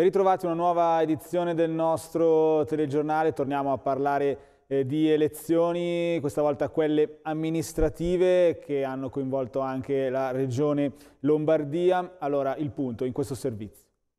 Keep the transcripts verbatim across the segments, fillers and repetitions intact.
Ben ritrovati, una nuova edizione del nostro telegiornale. Torniamo a parlare eh, di elezioni, questa volta quelle amministrative che hanno coinvolto anche la regione Lombardia. Allora, il punto in questo servizio.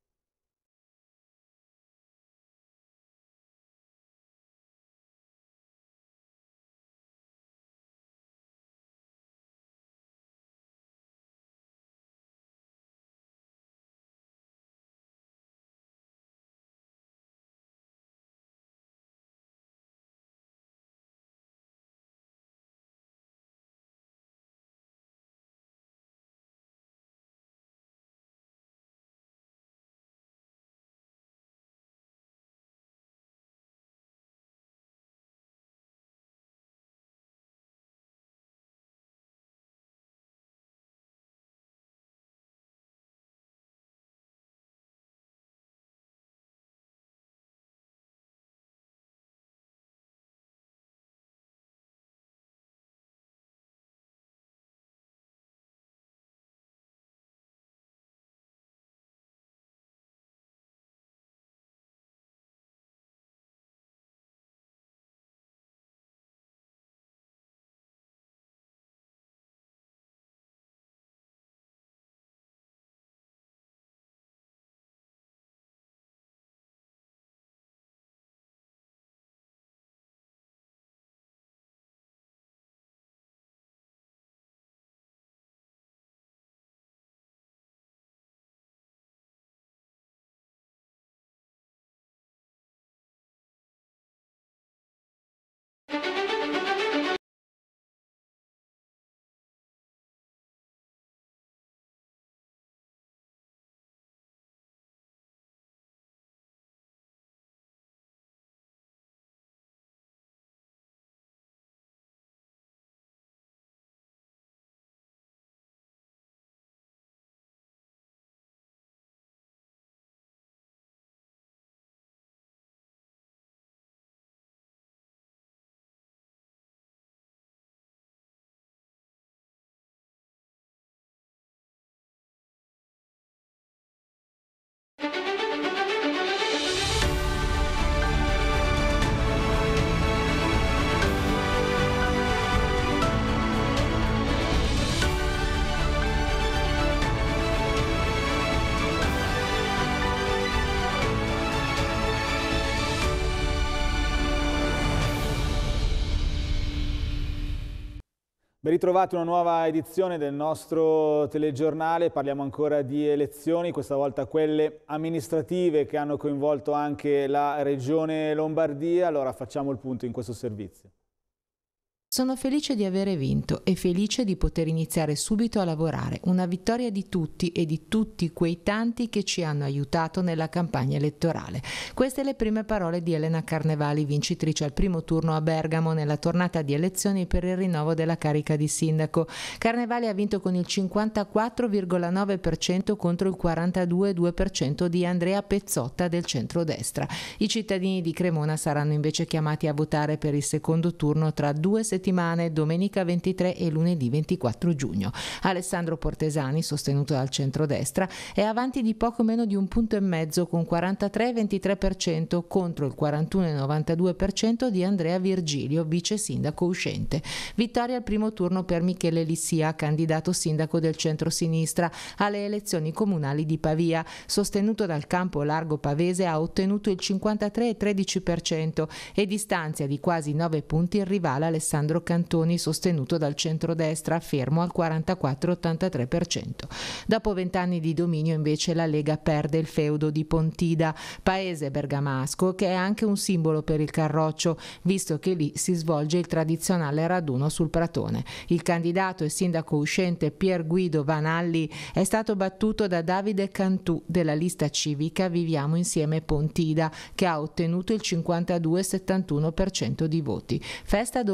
Ben ritrovati, una nuova edizione del nostro telegiornale. Parliamo ancora di elezioni, questa volta quelle amministrative che hanno coinvolto anche la regione Lombardia. Allora facciamo il punto in questo servizio. Sono felice di avere vinto e felice di poter iniziare subito a lavorare. Una vittoria di tutti e di tutti quei tanti che ci hanno aiutato nella campagna elettorale. Queste le prime parole di Elena Carnevali, vincitrice al primo turno a Bergamo nella tornata di elezioni per il rinnovo della carica di sindaco. Carnevali ha vinto con il cinquantaquattro virgola nove per cento contro il quarantadue virgola due per cento di Andrea Pezzotta del centrodestra. I cittadini di Cremona saranno invece chiamati a votare per il secondo turno tra due settimane settimane, domenica ventitré e lunedì ventiquattro giugno. Alessandro Portesani, sostenuto dal centrodestra, è avanti di poco meno di un punto e mezzo con quarantatré virgola ventitré per cento contro il quarantuno virgola novantadue per cento di Andrea Virgilio, vice sindaco uscente. Vittoria al primo turno per Michele Lissia, candidato sindaco del centro-sinistra alle elezioni comunali di Pavia. Sostenuto dal campo largo pavese, ha ottenuto il cinquantatré virgola tredici per cento e distanzia di quasi nove punti il rivale Alessandro Cantoni, sostenuto dal centrodestra, fermo al quarantaquattro virgola ottantatré per cento. Dopo vent'anni di dominio, invece, la Lega perde il feudo di Pontida, paese bergamasco che è anche un simbolo per il Carroccio, visto che lì si svolge il tradizionale raduno sul Pratone. Il candidato e sindaco uscente Pier Guido Vanalli è stato battuto da Davide Cantù della lista civica Viviamo Insieme Pontida, che ha ottenuto il cinquantadue virgola settantuno per cento di voti. Festa doppia per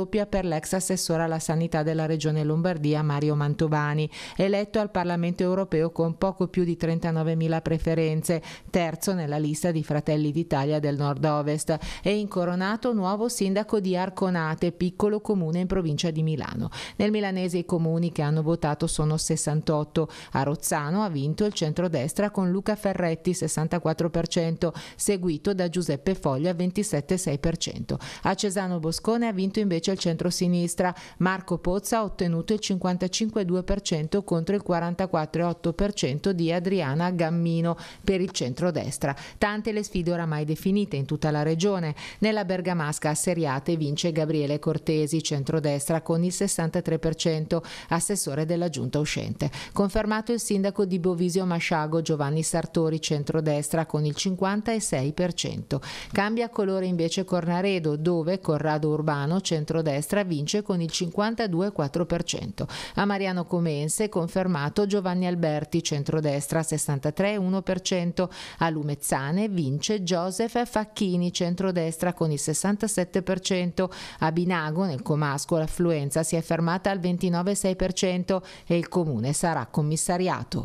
l'ex assessore alla sanità della regione Lombardia Mario Mantovani, eletto al Parlamento europeo con poco più di trentanovemila preferenze, terzo nella lista di Fratelli d'Italia del Nord-Ovest, e incoronato nuovo sindaco di Arconate, piccolo comune in provincia di Milano. Nel milanese i comuni che hanno votato sono sessantotto. A Rozzano ha vinto il centrodestra con Luca Ferretti, sessantaquattro per cento, seguito da Giuseppe Foglia, ventisette virgola sei per cento. A Cesano Boscone ha vinto invece il centrosinistra. Marco Pozza ha ottenuto il cinquantacinque virgola due per cento contro il quarantaquattro virgola otto per cento di Adriana Gammino per il centrodestra. Tante le sfide oramai definite in tutta la regione. Nella bergamasca a Seriate vince Gabriele Cortesi, centrodestra, con il sessantatré per cento, assessore della giunta uscente. Confermato il sindaco di Bovisio Masciago Giovanni Sartori, centrodestra, con il cinquantasei per cento. Cambia colore invece Cornaredo, dove Corrado Urbano, centrodestra, vince con il cinquantadue virgola quattro per cento. A Mariano Comense confermato Giovanni Alberti, centrodestra, sessantatré virgola uno per cento. A Lumezzane vince Joseph Facchini, centrodestra, con il sessantasette per cento. A Binago, nel Comasco, l'affluenza si è fermata al ventinove virgola sei per cento e il comune sarà commissariato.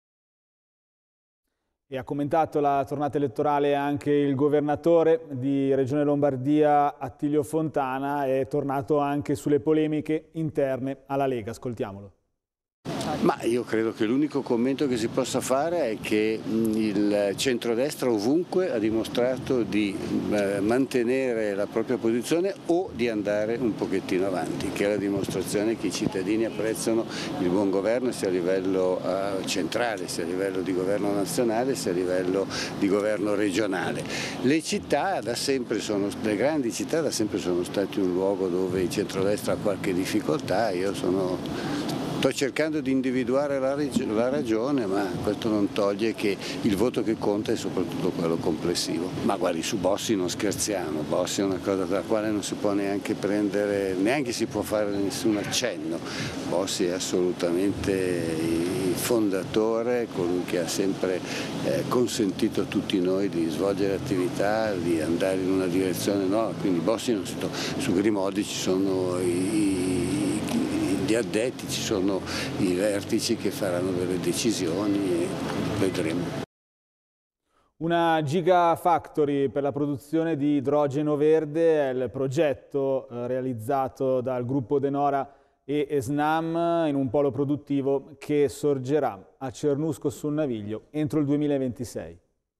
E ha commentato la tornata elettorale anche il governatore di Regione Lombardia, Attilio Fontana, è tornato anche sulle polemiche interne alla Lega. Ascoltiamolo. Ma io credo che l'unico commento che si possa fare è che il centrodestra ovunque ha dimostrato di mantenere la propria posizione o di andare un pochettino avanti, che è la dimostrazione che i cittadini apprezzano il buon governo sia a livello centrale, sia a livello di governo nazionale, sia a livello di governo regionale. Le città da sempre sono, le grandi città da sempre sono stati un luogo dove il centrodestra ha qualche difficoltà. Io sono Sto cercando di individuare la, la ragione, ma questo non toglie che il voto che conta è soprattutto quello complessivo. Ma guardi, su Bossi non scherziamo, Bossi è una cosa dalla quale non si può neanche prendere, neanche si può fare nessun accenno. Bossi è assolutamente il fondatore, colui che ha sempre eh, consentito a tutti noi di svolgere attività, di andare in una direzione nuova, quindi Bossi non si tocca. Su Grimodi ci sono i gli addetti, ci sono i vertici che faranno delle decisioni e vedremo. Una Gigafactory per la produzione di idrogeno verde è il progetto eh, realizzato dal gruppo De Nora e Snam in un polo produttivo che sorgerà a Cernusco sul Naviglio entro il duemilaventisei.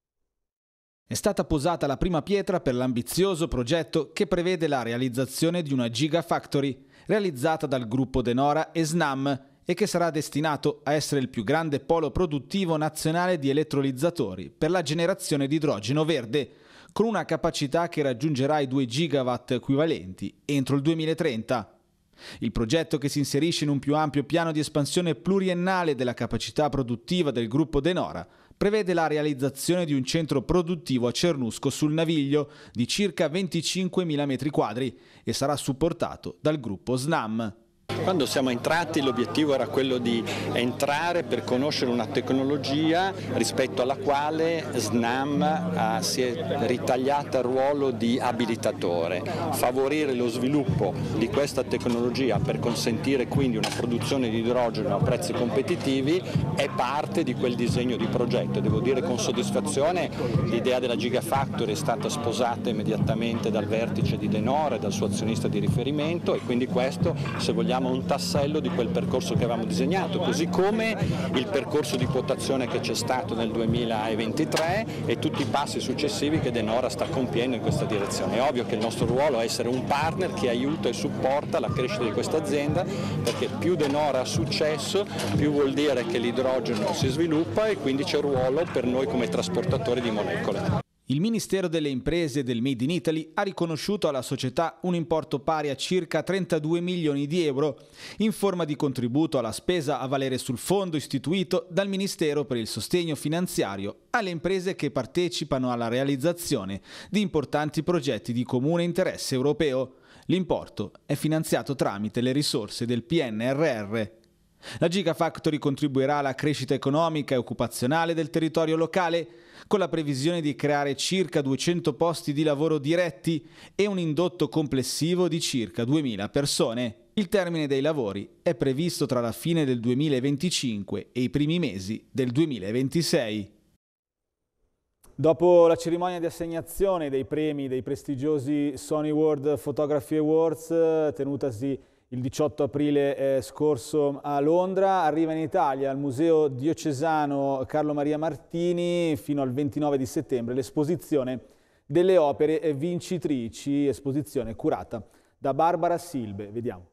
È stata posata la prima pietra per l'ambizioso progetto che prevede la realizzazione di una Gigafactory realizzata dal gruppo De Nora e Snam e che sarà destinato a essere il più grande polo produttivo nazionale di elettrolizzatori per la generazione di idrogeno verde, con una capacità che raggiungerà i due gigawatt equivalenti entro il duemilatrenta. Il progetto, che si inserisce in un più ampio piano di espansione pluriennale della capacità produttiva del gruppo De Nora, prevede la realizzazione di un centro produttivo a Cernusco sul Naviglio di circa venticinquemila metri quadri e sarà supportato dal gruppo Snam. Quando siamo entrati l'obiettivo era quello di entrare per conoscere una tecnologia rispetto alla quale Snam eh, si è ritagliata il ruolo di abilitatore, favorire lo sviluppo di questa tecnologia per consentire quindi una produzione di idrogeno a prezzi competitivi è parte di quel disegno di progetto. Devo dire con soddisfazione l'idea della Gigafactory è stata sposata immediatamente dal vertice di De Nora e dal suo azionista di riferimento e quindi questo, se vogliamo, un tassello di quel percorso che avevamo disegnato, così come il percorso di quotazione che c'è stato nel duemilaventitré e tutti i passi successivi che De Nora sta compiendo in questa direzione. È ovvio che il nostro ruolo è essere un partner che aiuta e supporta la crescita di questa azienda, perché più De Nora ha successo, più vuol dire che l'idrogeno si sviluppa e quindi c'è un ruolo per noi come trasportatori di molecole. Il Ministero delle Imprese e del Made in Italy ha riconosciuto alla società un importo pari a circa trentadue milioni di euro in forma di contributo alla spesa a valere sul fondo istituito dal Ministero per il sostegno finanziario alle imprese che partecipano alla realizzazione di importanti progetti di comune interesse europeo. L'importo è finanziato tramite le risorse del P N R R. La Gigafactory contribuirà alla crescita economica e occupazionale del territorio locale, con la previsione di creare circa duecento posti di lavoro diretti e un indotto complessivo di circa duemila persone. Il termine dei lavori è previsto tra la fine del duemilaventicinque e i primi mesi del duemilaventisei. Dopo la cerimonia di assegnazione dei premi dei prestigiosi Sony World Photography Awards, tenutasi il diciotto aprile eh, scorso a Londra, arriva in Italia al Museo Diocesano Carlo Maria Martini fino al ventinove di settembre l'esposizione delle opere vincitrici, esposizione curata da Barbara Silbe. Vediamo.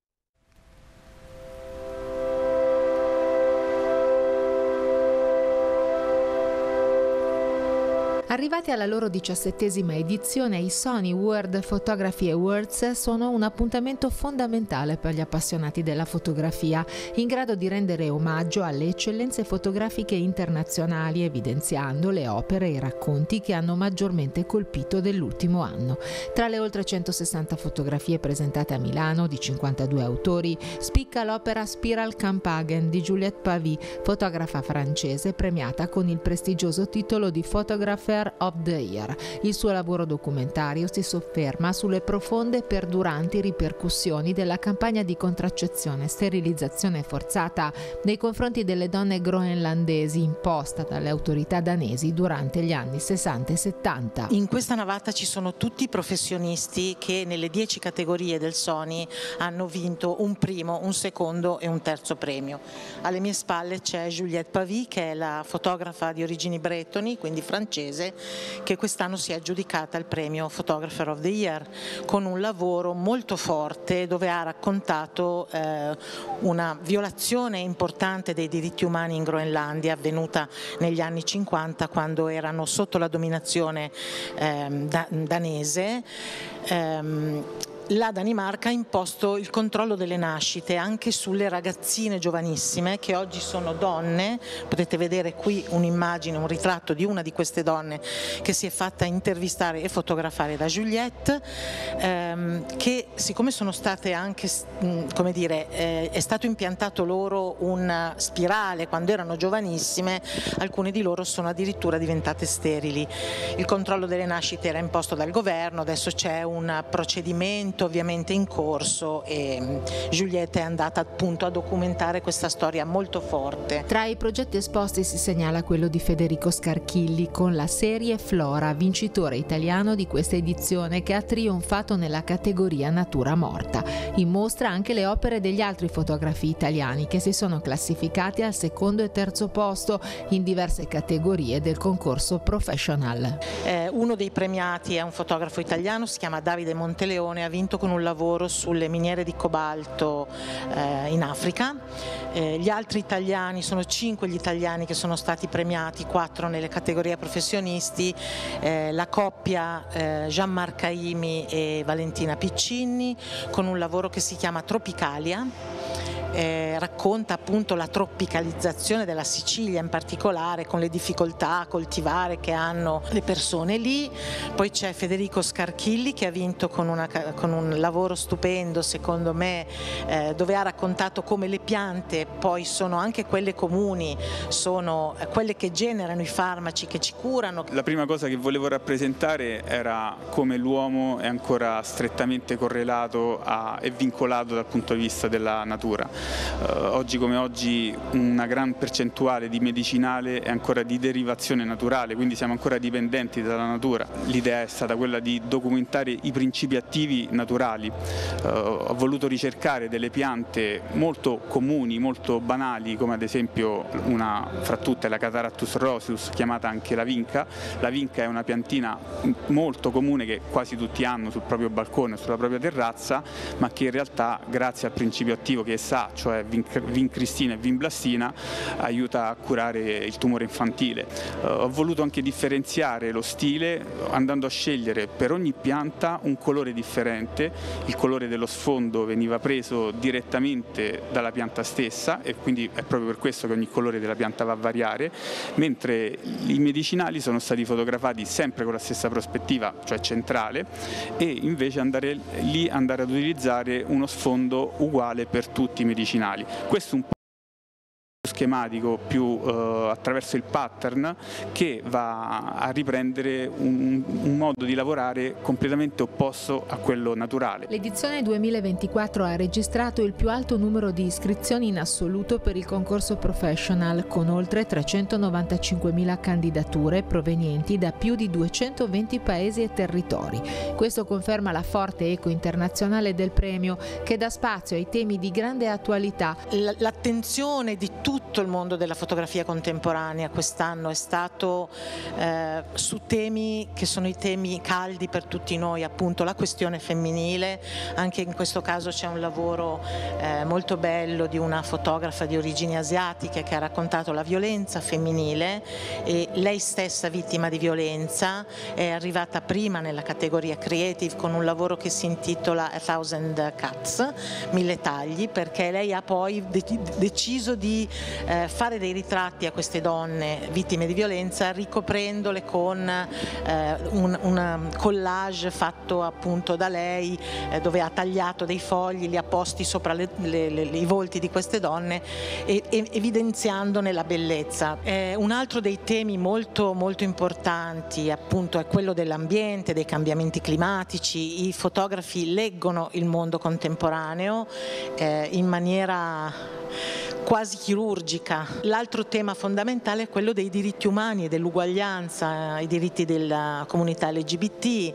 Arrivati alla loro diciassettesima edizione, i Sony World Photography Awards sono un appuntamento fondamentale per gli appassionati della fotografia, in grado di rendere omaggio alle eccellenze fotografiche internazionali, evidenziando le opere e i racconti che hanno maggiormente colpito dell'ultimo anno. Tra le oltre centosessanta fotografie presentate a Milano di cinquantadue autori, spicca l'opera Spiral Camphagen di Juliette Pavy, fotografa francese premiata con il prestigioso titolo di Photographer of the Year. Il suo lavoro documentario si sofferma sulle profonde e perduranti ripercussioni della campagna di contraccezione e sterilizzazione forzata nei confronti delle donne groenlandesi imposta dalle autorità danesi durante gli anni sessanta e settanta. In questa navata ci sono tutti i professionisti che nelle dieci categorie del Sony hanno vinto un primo, un secondo e un terzo premio. Alle mie spalle c'è Juliette Pavy, che è la fotografa di origini bretoni, quindi francese, che quest'anno si è aggiudicata il premio Photographer of the Year con un lavoro molto forte dove ha raccontato eh, una violazione importante dei diritti umani in Groenlandia avvenuta negli anni cinquanta, quando erano sotto la dominazione eh, da, danese. Ehm, La Danimarca ha imposto il controllo delle nascite anche sulle ragazzine giovanissime che oggi sono donne. Potete vedere qui un'immagine, un ritratto di una di queste donne che si è fatta intervistare e fotografare da Juliette, ehm, che siccome sono state anche, come dire, eh, è stato impiantato loro un spirale quando erano giovanissime, alcune di loro sono addirittura diventate sterili. Il controllo delle nascite era imposto dal governo, adesso c'è un procedimento ovviamente in corso e Juliette è andata appunto a documentare questa storia molto forte. Tra i progetti esposti si segnala quello di Federico Scarchilli con la serie Flora, vincitore italiano di questa edizione che ha trionfato nella categoria Natura Morta. In mostra anche le opere degli altri fotografi italiani che si sono classificati al secondo e terzo posto in diverse categorie del concorso Professional. Eh, uno dei premiati è un fotografo italiano, si chiama Davide Monteleone, ha vinto con un lavoro sulle miniere di cobalto eh, in Africa. Eh, gli altri italiani, sono cinque gli italiani che sono stati premiati, quattro nelle categorie professionisti, eh, la coppia eh, Jean-Marc Caimi e Valentina Piccinni con un lavoro che si chiama Tropicalia. Eh, racconta appunto la tropicalizzazione della Sicilia in particolare, con le difficoltà a coltivare che hanno le persone lì. Poi c'è Federico Scarchilli che ha vinto con, una, con un lavoro stupendo secondo me, eh, dove ha raccontato come le piante poi sono anche quelle comuni, sono quelle che generano i farmaci che ci curano. La prima cosa che volevo rappresentare era come l'uomo è ancora strettamente correlato a, e vincolato dal punto di vista della natura. Uh, oggi come oggi una gran percentuale di medicinale è ancora di derivazione naturale, quindi siamo ancora dipendenti dalla natura. L'idea è stata quella di documentare i principi attivi naturali. Uh, ho voluto ricercare delle piante molto comuni, molto banali, come ad esempio una fra tutte la Catharactus roseus, chiamata anche la vinca. La vinca è una piantina molto comune che quasi tutti hanno sul proprio balcone, sulla propria terrazza, ma che in realtà grazie al principio attivo che essa ha, cioè vincristina e vinblastina, aiuta a curare il tumore infantile. Uh, ho voluto anche differenziare lo stile andando a scegliere per ogni pianta un colore differente. Il colore dello sfondo veniva preso direttamente dalla pianta stessa e quindi è proprio per questo che ogni colore della pianta va a variare, mentre i medicinali sono stati fotografati sempre con la stessa prospettiva, cioè centrale, e invece andare lì andare ad utilizzare uno sfondo uguale per tutti i medicinali. Questo un po' schematico, più eh, attraverso il pattern, che va a riprendere un, un modo di lavorare completamente opposto a quello naturale. L'edizione duemilaventiquattro ha registrato il più alto numero di iscrizioni in assoluto per il concorso professional, con oltre trecentonovantacinquemila candidature provenienti da più di duecentoventi paesi e territori. Questo conferma la forte eco internazionale del premio, che dà spazio ai temi di grande attualità. L'attenzione di tutto il mondo della fotografia contemporanea quest'anno è stato eh, su temi che sono i temi caldi per tutti noi, appunto la questione femminile. Anche in questo caso c'è un lavoro eh, molto bello di una fotografa di origini asiatiche che ha raccontato la violenza femminile, e lei stessa vittima di violenza è arrivata prima nella categoria creative con un lavoro che si intitola A Thousand Cuts, mille tagli, perché lei ha poi de- deciso di eh, fare dei ritratti a queste donne vittime di violenza, ricoprendole con eh, un, un collage fatto appunto da lei, eh, dove ha tagliato dei fogli, li ha posti sopra le, le, le, i volti di queste donne e, e evidenziandone la bellezza. Eh, un altro dei temi molto molto importanti appunto è quello dell'ambiente, dei cambiamenti climatici. I fotografi leggono il mondo contemporaneo eh, in maniera quasi chirurgica. L'altro tema fondamentale è quello dei diritti umani e dell'uguaglianza, i diritti della comunità L G B T,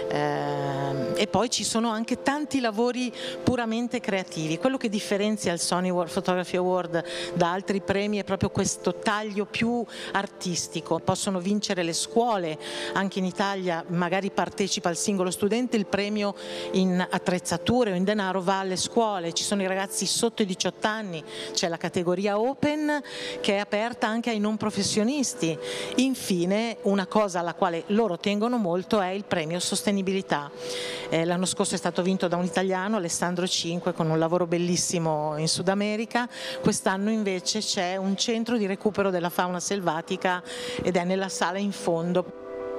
eh, e poi ci sono anche tanti lavori puramente creativi. Quello che differenzia il Sony World Photography Award da altri premi è proprio questo taglio più artistico. Possono vincere le scuole, anche in Italia magari partecipa il singolo studente, il premio in attrezzature o in denaro va alle scuole, ci sono i ragazzi sotto i diciotto anni, c'è la categoria Open che è aperta anche ai non professionisti. Infine, una cosa alla quale loro tengono molto è il premio sostenibilità. Eh, l'anno scorso è stato vinto da un italiano, Alessandro Cinque, con un lavoro bellissimo in Sud America. Quest'anno invece c'è un centro di recupero della fauna selvatica ed è nella sala in fondo.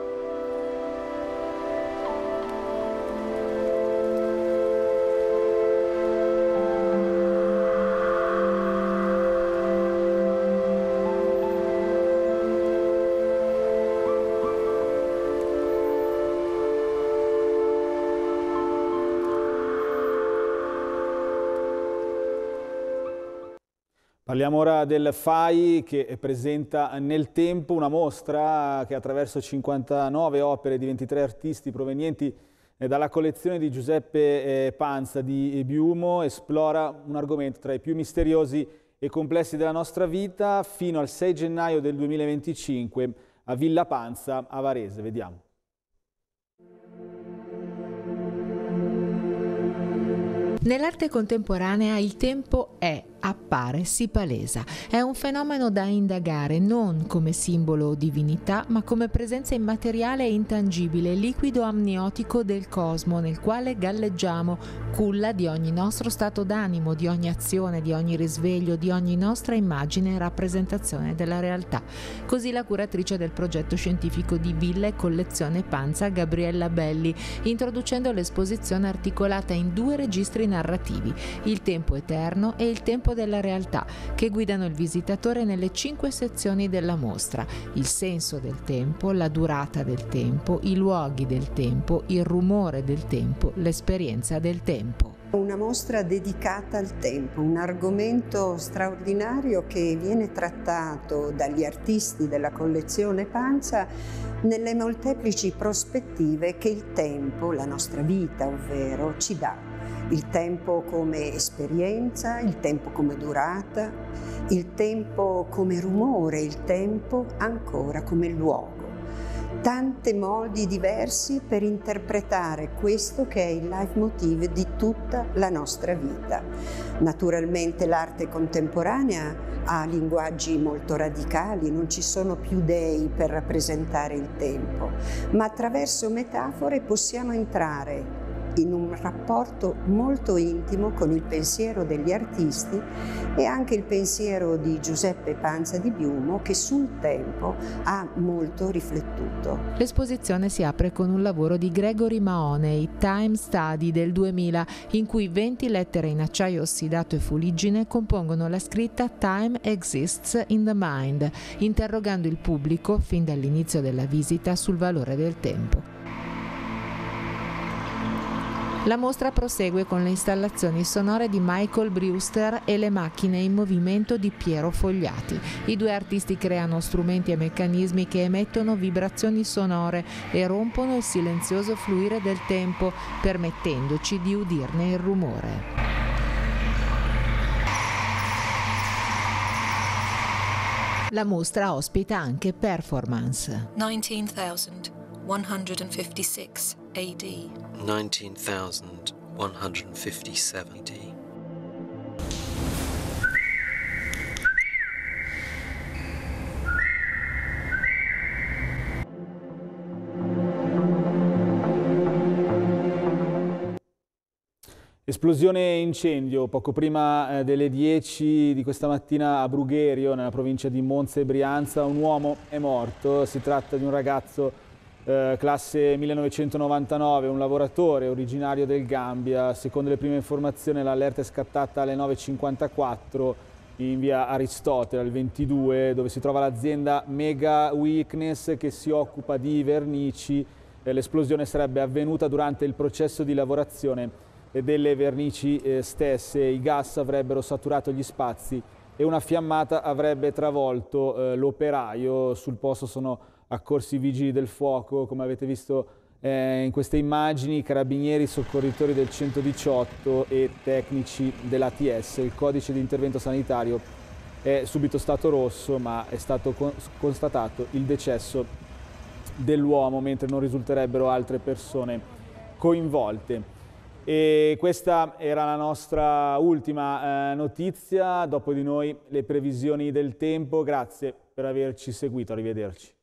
Parliamo ora del F A I, che presenta Nel Tempo, una mostra che attraverso cinquantanove opere di ventitré artisti provenienti dalla collezione di Giuseppe Pansa di Biumo esplora un argomento tra i più misteriosi e complessi della nostra vita fino al sei gennaio del duemilaventicinque a Villa Pansa a Varese. Vediamo. Nell'arte contemporanea il tempo è, appare, si palesa. È un fenomeno da indagare non come simbolo o divinità, ma come presenza immateriale e intangibile, liquido amniotico del cosmo nel quale galleggiamo, culla di ogni nostro stato d'animo, di ogni azione, di ogni risveglio, di ogni nostra immagine e rappresentazione della realtà. Così la curatrice del progetto scientifico di Villa e Collezione Pansa, Gabriella Belli, introducendo l'esposizione articolata in due registri narrativi, il tempo eterno e il tempo della realtà, che guidano il visitatore nelle cinque sezioni della mostra: il senso del tempo, la durata del tempo, i luoghi del tempo, il rumore del tempo, l'esperienza del tempo. Una mostra dedicata al tempo, un argomento straordinario che viene trattato dagli artisti della collezione Pansa nelle molteplici prospettive che il tempo, la nostra vita ovvero, ci dà. Il tempo come esperienza, il tempo come durata, il tempo come rumore, il tempo ancora come luogo. Tanti modi diversi per interpretare questo che è il leitmotiv di tutta la nostra vita. Naturalmente l'arte contemporanea ha linguaggi molto radicali, non ci sono più dei per rappresentare il tempo, ma attraverso metafore possiamo entrare in un rapporto molto intimo con il pensiero degli artisti e anche il pensiero di Giuseppe Pansa di Biumo, che sul tempo ha molto riflettuto. L'esposizione si apre con un lavoro di Gregory Mahoney, Time Study del duemila, in cui venti lettere in acciaio ossidato e fuliggine compongono la scritta Time Exists in the Mind, interrogando il pubblico fin dall'inizio della visita sul valore del tempo. La mostra prosegue con le installazioni sonore di Michael Brewster e le macchine in movimento di Piero Fogliati. I due artisti creano strumenti e meccanismi che emettono vibrazioni sonore e rompono il silenzioso fluire del tempo, permettendoci di udirne il rumore. La mostra ospita anche performance. nineteen thousand one hundred fifty-six A D. nineteen thousand one hundred fifty-seven A D. Esplosione e incendio poco prima eh, delle dieci di questa mattina a Brugherio, nella provincia di Monza e Brianza. Un uomo è morto, si tratta di un ragazzo eh, classe millenovecentonovantanove, un lavoratore originario del Gambia. Secondo le prime informazioni l'allerta è scattata alle nove e cinquantaquattro in via Aristotele, al ventidue, dove si trova l'azienda Mega Weakness che si occupa di vernici. Eh, l'esplosione sarebbe avvenuta durante il processo di lavorazione delle vernici eh, stesse. I gas avrebbero saturato gli spazi e una fiammata avrebbe travolto eh, l'operaio. Sul posto sono accorsi i vigili del fuoco, come avete visto eh, in queste immagini, carabinieri, soccorritori del centodiciotto e tecnici dell'A T S. Il codice di intervento sanitario è subito stato rosso, ma è stato con- constatato il decesso dell'uomo, mentre non risulterebbero altre persone coinvolte. E questa era la nostra ultima eh, notizia. Dopo di noi le previsioni del tempo. Grazie per averci seguito, arrivederci.